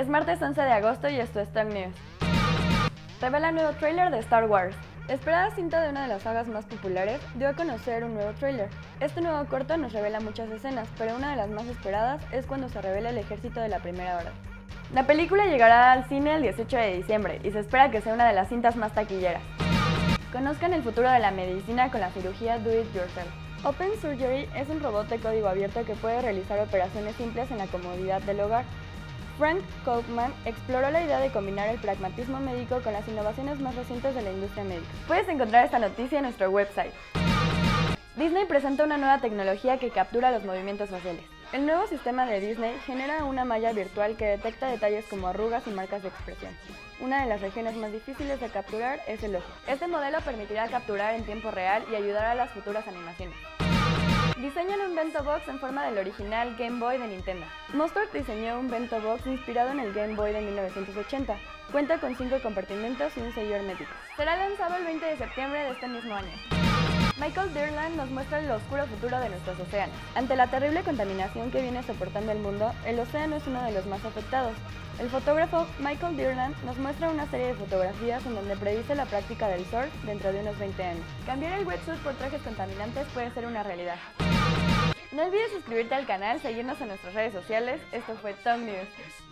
Es martes 11 de agosto y esto es Tech News. Revela nuevo tráiler de Star Wars. La esperada cinta de una de las sagas más populares dio a conocer un nuevo tráiler. Este nuevo corto nos revela muchas escenas, pero una de las más esperadas es cuando se revela el ejército de la primera hora. La película llegará al cine el 18 de diciembre y se espera que sea una de las cintas más taquilleras. Conozcan el futuro de la medicina con la cirugía Do It Yourself. Open Surgery es un robot de código abierto que puede realizar operaciones simples en la comodidad del hogar. Frank Kaufman exploró la idea de combinar el pragmatismo médico con las innovaciones más recientes de la industria médica. Puedes encontrar esta noticia en nuestro website. Disney presenta una nueva tecnología que captura los movimientos faciales. El nuevo sistema de Disney genera una malla virtual que detecta detalles como arrugas y marcas de expresión. Una de las regiones más difíciles de capturar es el ojo. Este modelo permitirá capturar en tiempo real y ayudará a las futuras animaciones. Diseñan un bento box en forma del original Game Boy de Nintendo. Mustard diseñó un bento box inspirado en el Game Boy de 1980. Cuenta con 5 compartimentos y un sello hermético. Será lanzado el 20 de septiembre de este mismo año. Michael Dirland nos muestra el oscuro futuro de nuestros océanos. Ante la terrible contaminación que viene soportando el mundo, el océano es uno de los más afectados. El fotógrafo Michael Dirland nos muestra una serie de fotografías en donde predice la práctica del surf dentro de unos 20 años. Cambiar el wetsuit por trajes contaminantes puede ser una realidad. No olvides suscribirte al canal, seguirnos en nuestras redes sociales. Esto fue Tech News.